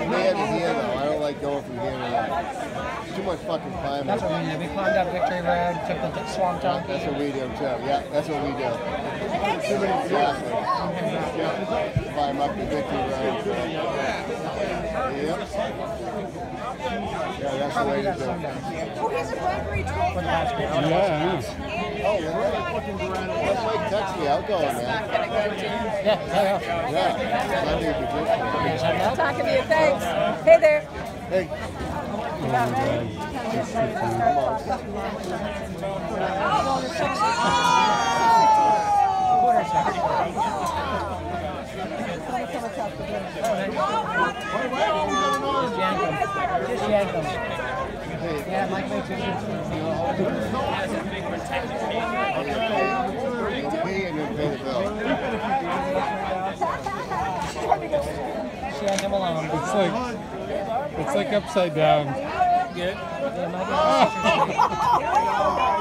from there to here, though. I don't like going from here to there. Too much fucking climbing. That's what we did. We climbed up Victory Road, took the Swamp Donkey. That's what we do, too. Yeah, that's what we do. Exactly. Climb up the Victory Road. Yep. Yeah, that's the way to do it. Oh, here's a Blackberry 12. Yeah. Oh, really? That's like touchy outgoing, man. Yeah. That'd be a good thing. I'm talking to you. Thanks. Hey there. Hey. Just yank them. Yeah, Mike makes it. Pay and then pay the bill. Just yank them alone. It's like upside down. Yeah, Mike.